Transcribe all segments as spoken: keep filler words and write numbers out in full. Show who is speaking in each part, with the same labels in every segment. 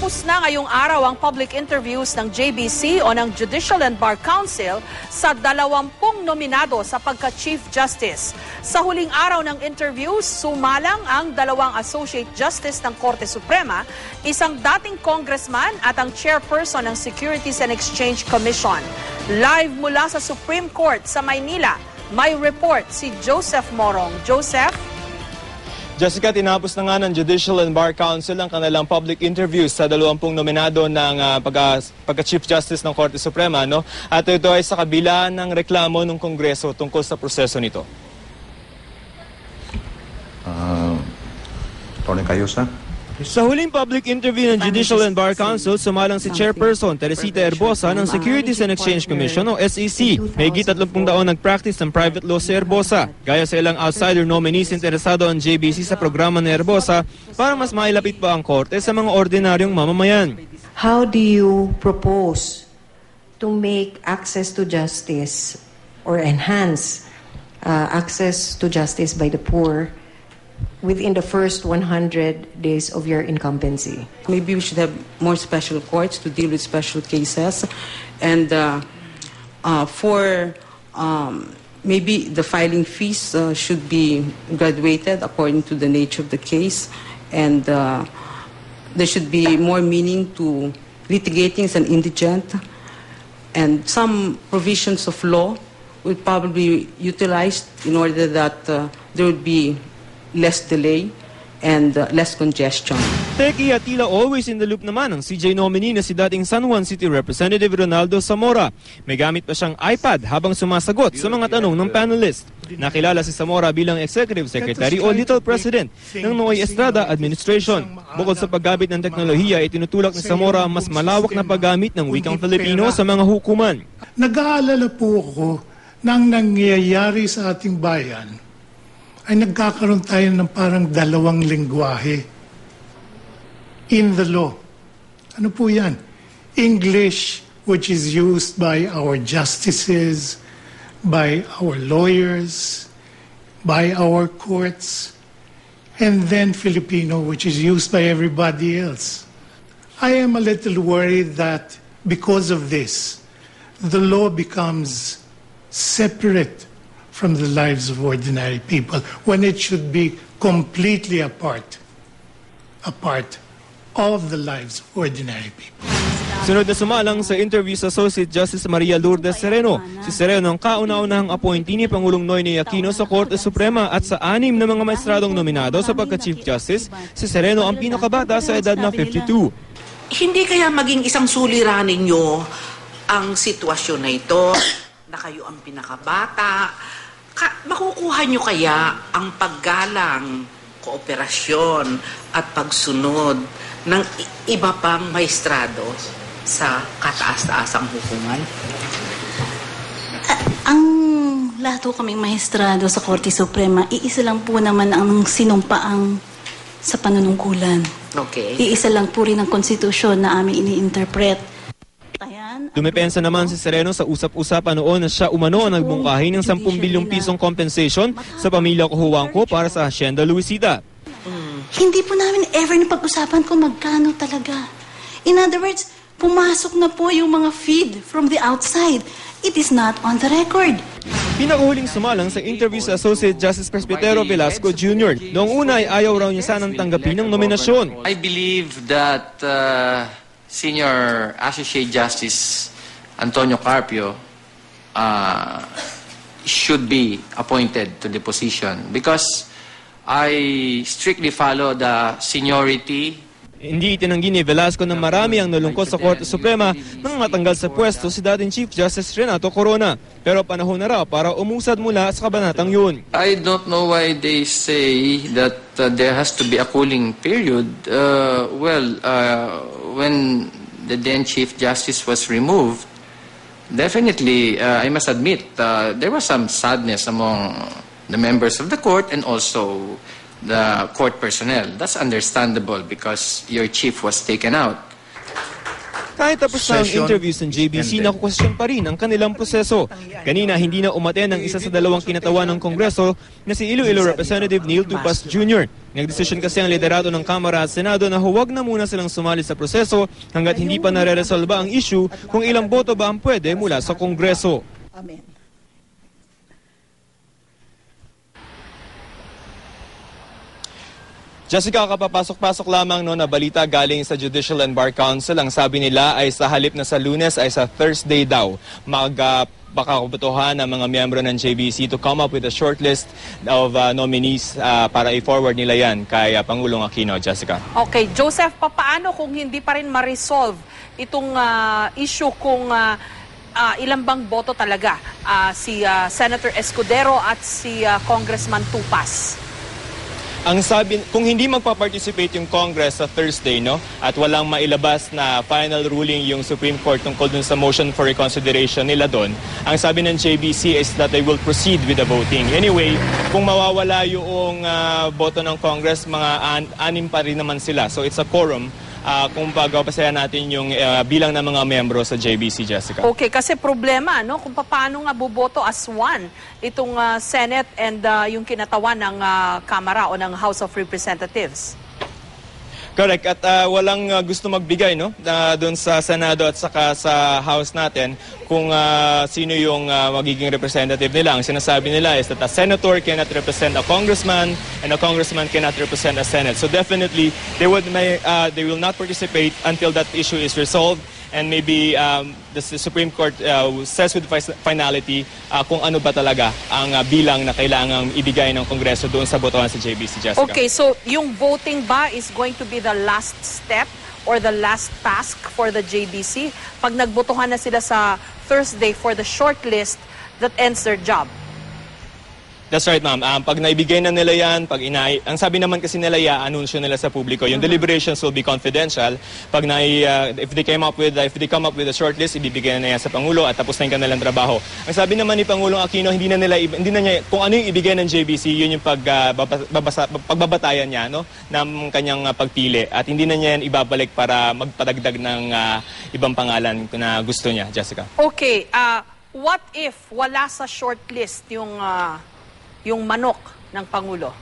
Speaker 1: Tinapos na ngayong araw ang public interviews ng J B C o ng Judicial and Bar Council sa dalawampung nominado sa pagka-Chief Justice. Sa huling araw ng interviews, sumalang ang dalawang Associate Justice ng Korte Suprema, isang dating congressman at ang chairperson ng Securities and Exchange Commission. Live mula sa Supreme Court sa Maynila, may report si Joseph Morong. Joseph?
Speaker 2: Jessica, tinapos na nga ng Judicial and Bar Council ang kanilang public interviews sa dalawampung nominado ng uh, pagka-Chief Justice ng Korte Suprema. No? At ito ay sa kabila ng reklamo ng Kongreso tungkol sa proseso nito.
Speaker 3: Uh, Tony Cayusa?
Speaker 2: Sa huling public interview ng Judicial and Bar Council, sumalang si Chairperson Teresita Herbosa ng Securities and Exchange Commission o S E C. May higit tatlong taon nag-practice ng private law si Herbosa. Gaya sa ilang outsider nominees, interesado ang J B C sa programa ni Herbosa para mas mailapit pa ang korte sa mga ordinaryong mamamayan.
Speaker 4: How do you propose to make access to justice or enhance uh, access to justice by the poor within the first one hundred days of your incumbency?
Speaker 5: Maybe we should have more special courts to deal with special cases. And uh, uh, for um, maybe the filing fees uh, should be graduated according to the nature of the case. And uh, there should be more meaning to litigating as an indigent. And some provisions of law will probably be utilized in order that uh, there would be less delay and uh, less congestion.
Speaker 2: Teki at tila always in the loop naman ang C J nominee na si dating San Juan City Representative Ronaldo Zamora. May gamit pa siyang iPad habang sumasagot sa mga tanong ng panelist. Nakilala si Zamora bilang Executive Secretary o Little President ng Noy Estrada Administration. Bukod sa paggamit ng teknolohiya, itinutulak ni Zamora ang mas malawak na paggamit ng wikang Filipino sa mga hukuman.
Speaker 6: Nag-aalala po ako ng nangyayari sa ating bayan ay nagkakaroon tayo ng parang dalawang lengguwahe in the law. Ano po yan? English, which is used by our justices, by our lawyers, by our courts, and then Filipino, which is used by everybody else. I am a little worried that because of this, the law becomes separate from the lives of ordinary people when it should be completely apart, a part of the lives of ordinary people.
Speaker 2: Sunod na sumalang sa interview sa Associate Justice Maria Lourdes Sereno. Si Sereno ang kauna-unahang appointee ni Pangulong Noynoy Aquino sa Korte Suprema at sa anim na mga maestradong nominado sa pagka-Chief Justice, si Sereno ang pinakabata sa edad na fifty-two.
Speaker 7: Hindi kaya maging isang suliranin nyo ang sitwasyon na ito na kayo ang pinakabata? Ka makukuha nyo kaya ang paggalang, kooperasyon at pagsunod ng iba pang maestrado sa kataas-taasang hukuman?
Speaker 8: Uh, ang lahat po kaming maestrado sa Korte Suprema, iisa lang po naman ang sinumpaang sa panunungkulan.
Speaker 7: Okay.
Speaker 8: Iisa lang po rin ang konstitusyon na aming ini-interpret.
Speaker 2: Dumepensa naman si Sereno sa usap-usapan noon na siya umano ang nagbungkahi ng ten bilyong pisong compensation sa pamilya Cojuangco para sa Hacienda Luisita.
Speaker 8: Mm. Hindi po namin ever napag-usapan kung magkano talaga. In other words, pumasok na po yung mga feed from the outside. It is not on the record.
Speaker 2: Pinakahuling sumalang sa interview sa Associate Justice Presbitero Velasco Junior Noong una ay ayaw raw niya sanang tanggapin ng nominasyon.
Speaker 9: I believe that uh, Senior Associate Justice Antonio Carpio uh, should be appointed to the position because I strictly follow the seniority.
Speaker 2: Hindi itinanggi ni Velasco na marami ang nalungkot sa Korte Suprema nang matanggal sa pwesto si dating Chief Justice Renato Corona. Pero panahon na raw para umusad mula sa kabanatang yun.
Speaker 9: I don't know why they say that uh, there has to be a cooling period. Uh, well, uh, when the then Chief Justice was removed, definitely, uh, I must admit, uh, there was some sadness among the members of the court and also the court personnel. That's understandable because your chief was taken out.
Speaker 2: Kahit tapos na ang interviews ng J B C, nakukwestiyon pa rin ang kanilang proseso. Kanina, hindi na umaten ang isa sa dalawang kinatawan ng Kongreso na si Iloilo Representative Neil Tupas Junior Nagdesisyon kasi ang liderato ng Kamara at Senado na huwag na muna silang sumali sa proseso hanggat hindi pa nare-resolba ang issue kung ilang boto ba ang pwede mula sa Kongreso.
Speaker 8: Amen.
Speaker 2: Jessica, kapapasok-pasok lamang no, na balita galing sa Judicial and Bar Council. Ang sabi nila ay sa halip na sa Lunes ay sa Thursday daw mag uh, baka kubutuhan ng mga miyembro ng J B C to come up with a short list of uh, nominees uh, para i-forward nila yan kay uh, Pangulong Aquino. Jessica.
Speaker 1: Okay, Joseph, papaano kung hindi pa rin ma-resolve itong uh, issue kung uh, uh, ilang bang boto talaga uh, si uh, Senator Escudero at si uh, Congressman Tupas?
Speaker 2: Ang sabi, kung hindi magpa-participate yung Congress sa Thursday, no, at walang mailabas na final ruling yung Supreme Court tungkol dun sa motion for reconsideration nila doon, ang sabi ng J B C is that they will proceed with the voting. Anyway, kung mawawala yung uh, boto ng Congress, mga an anim pa rin naman sila. So it's a quorum. Uh, kung pagpapasayan natin yung uh, bilang ng mga membro sa J B C, Jessica.
Speaker 1: Okay, kasi problema, no, kung paano nga buboto as one itong uh, Senate and uh, yung kinatawan ng uh, Kamara o ng House of Representatives.
Speaker 2: Correct. At uh, walang uh, gusto magbigay no, uh, doon sa Senado at saka sa House natin kung uh, sino yung uh, magiging representative nila. Ang sinasabi nila is that a senator cannot represent a congressman and a congressman cannot represent a Senate. So definitely, they, would may, uh, they will not participate until that issue is resolved. And maybe um, the Supreme Court uh, says with finality uh, kung ano ba talaga ang uh, bilang na kailangang ibigay ng Kongreso doon sa botohan sa J B C, Jessica.
Speaker 1: Okay, so yung voting ba is going to be the last step or the last task for the J B C? Pag nagbotohan na sila sa Thursday for the short list, that ends their job.
Speaker 2: That's right, ma'am. Um, pag naibigay na nila yan, pag ina ang sabi naman kasi nila, i-anunsyo nila sa publiko. Yung deliberations will be confidential. Pag na, uh, if they came up with, uh, if they come up with a short list, ibibigay na yan sa Pangulo at tapos na yung kanilang trabaho. Ang sabi naman ni Pangulong Aquino, hindi na nila, hindi na niya, kung ano yung ibigay ng J B C, yun yung pag, uh, babasa, pagbabatayan niya, no, ng kanyang uh, pagpili. At hindi na niya yan ibabalik para magpadagdag ng uh, ibang pangalan na gusto niya, Jessica.
Speaker 1: Okay, uh, what if wala sa short list yung uh, yung manok ng Pangulo?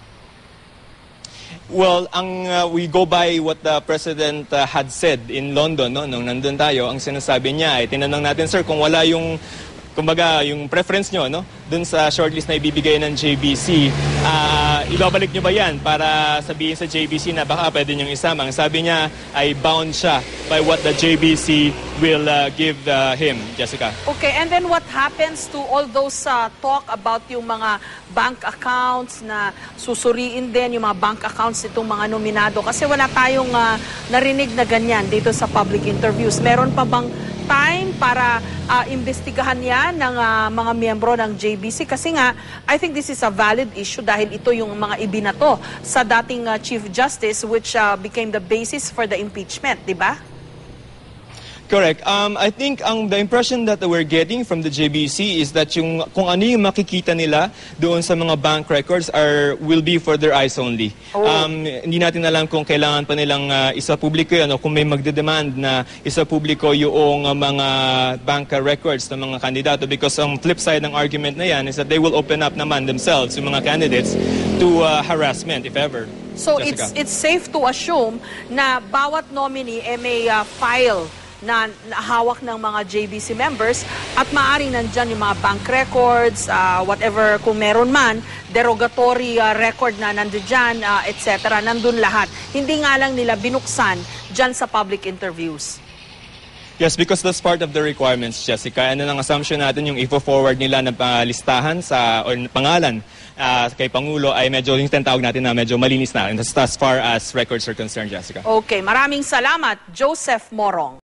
Speaker 2: Well, ang uh, we go by what the President uh, had said in London, no, nung nandun tayo. Ang sinasabi niya ay, tinanong natin, sir, kung wala yung, kumbaga, yung preference nyo, no, dun sa shortlist na ibibigay ng J B C, uh, ibabalik nyo ba yan para sabihin sa J B C na baka pwede nyong isama? Ang sabi niya ay bound siya by what the J B C will uh, give uh, him, Jessica.
Speaker 1: Okay, and then what happens to all those uh, talk about yung mga bank accounts na susuriin din, yung mga bank accounts itong mga nominado? Kasi wala tayong uh, narinig na ganyan dito sa public interviews. Meron pa bang time para uh, imbestigahan yan ng uh, mga miyembro ng J B C? Kasi nga, I think this is a valid issue dahil ito yung mga ibinato sa dating uh, Chief Justice which uh, became the basis for the impeachment, di ba?
Speaker 2: Correct. Um, I think ang the impression that we're getting from the J B C is that yung kung ano yung makikita nila doon sa mga bank records are will be for their eyes only.
Speaker 1: Oh.
Speaker 2: Um, hindi natin alam kung kailangan pa nilang uh, isa publiko yan o kung may magdedemand na isa publiko yung uh, mga bank records ng mga kandidato, because ang flip side ng argument na yan is that they will open up naman themselves, yung mga candidates, to uh, harassment if ever.
Speaker 1: So
Speaker 2: Jessica.
Speaker 1: it's it's safe to assume na bawat nominee eh, may uh, file na, na hawak ng mga J B C members at maaaring nandyan yung mga bank records, uh, whatever kung meron man, derogatory uh, record na nandun dyan, uh, et cetera. Nandun lahat. Hindi nga lang nila binuksan dyan sa public interviews.
Speaker 2: Yes, because that's part of the requirements, Jessica. Ano ang assumption natin, yung i-forward nila ng uh, listahan sa, o pangalan uh, kay Pangulo ay medyo, yung tinatawag natin na medyo malinis na as far as records are concerned, Jessica.
Speaker 1: Okay, maraming salamat, Joseph Morong.